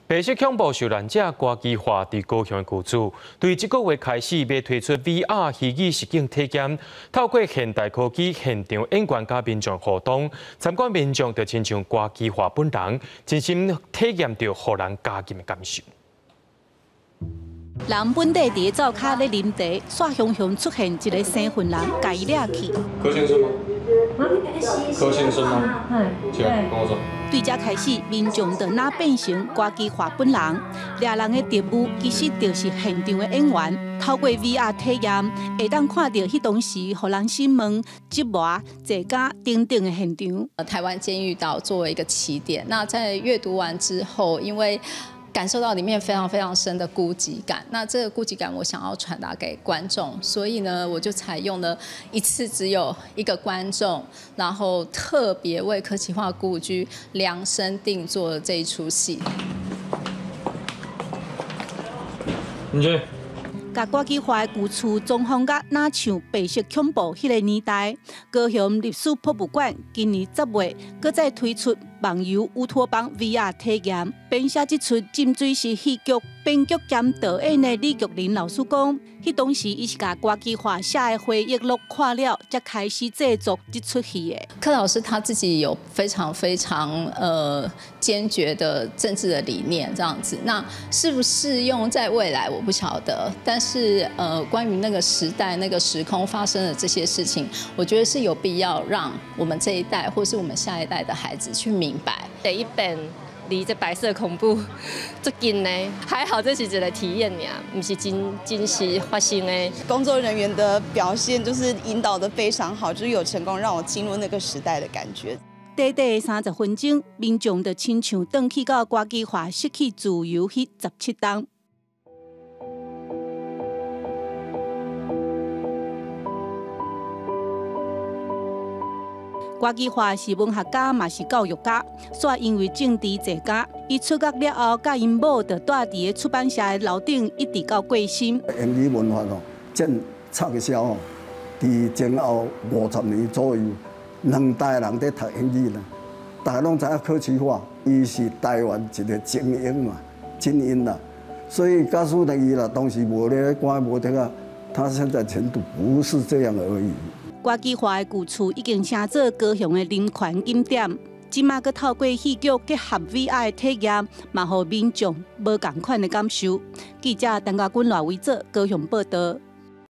白色恐怖受难者郭基华伫高雄的雇主，对这个月开始要推出 VR 虚拟实境体验，透过现代科技现场演员甲民众互动，参观民众就亲像郭基华本人，真心体验到互人家近的感受。 人本地伫灶骹咧啉茶，煞雄雄出现一个生份人，甲伊掠去。 柯先生吗？柯先生吗？请跟我走。 对这开始，民众就那变成郭基华本人，掠人的职务其实就是现场的演员。透过 VR 体验，会当看到迄当时互人心闷、折磨、坐架等等的现场。 台湾监狱岛作为一个起点，那在阅读完之后，因为感受到里面非常非常深的孤寂感，那这个孤寂感我想要传达给观众，所以呢，我就采用了一次只有一个观众，然后特别为科技化鼓舞居量身定做的这一出戏。 你去。 甲郭基华的旧厝装潢甲哪像白色恐怖迄个年代。高雄历史博物馆今年10月，搁再推出网游乌托邦 VR 体验，编写这出浸水式戏剧。编剧兼导演的李玉玲老师讲，迄当时伊是甲郭基华写的回忆录看了，才开始制作这出戏的。 柯老师他自己有非常非常坚决的政治的理念，这样子，那适不适用在未来我不晓得，但是关于那个时代、那个时空发生的这些事情，我觉得是有必要让我们这一代或是我们下一代的孩子去明白。 第一遍离这白色恐怖最近呢，还好这是一个体验呀，不是真实发生的。 工作人员的表现就是引导得非常好，就是有成功让我进入那个时代的感觉。 短短30分钟，民众就亲像回去到郭基华失去自由迄17天。郭基华是文学家，嘛是教育家，煞因为政治坐家，伊出狱了后，甲因某就住伫个出版社的楼顶，一直到过身。 演艺文化哦，真畅销哦，伫前后50年左右，2代人在读演艺啦，大家拢知影柯基华，伊是台湾一个精英嘛，精英啦，所以告诉了伊啦，当时无咧关无得啊，他现在前途不是这样而已。 郭基华的旧厝已经成做高雄的人权景点，即马佮透过戏剧结合 VR 的体验，嘛，互民众无同款的感受。记者陈家军、赖维做高雄报道。